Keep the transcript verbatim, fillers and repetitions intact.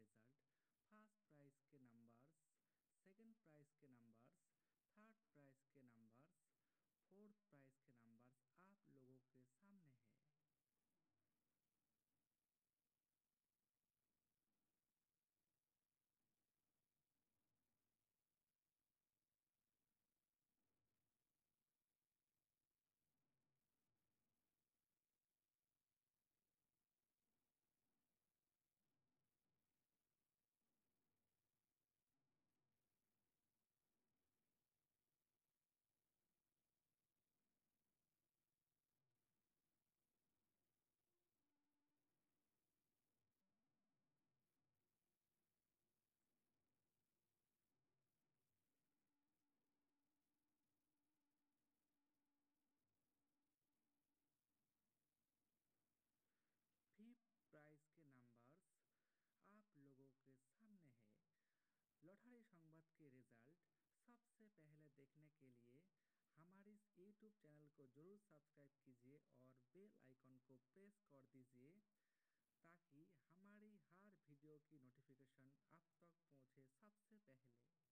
Result, first prize के numbers, second prize के numbers, third prize के नंबर्स, फोर्थ प्राइज के नंबर्स आप लोगों के सामने है। फिफ्थ प्राइज के नंबर्स आप लोगों के सामने है। लॉटरी संवाद के रिजल्ट सबसे पहले देखने के लिए हमारे इस यूट्यूब चैनल को जरूर सब्सक्राइब कीजिए और बेल आइकन को प्रेस कर दीजिए ताकि हमारी हर वीडियो की नोटिफिकेशन आप तक पहुंचे सबसे पहले।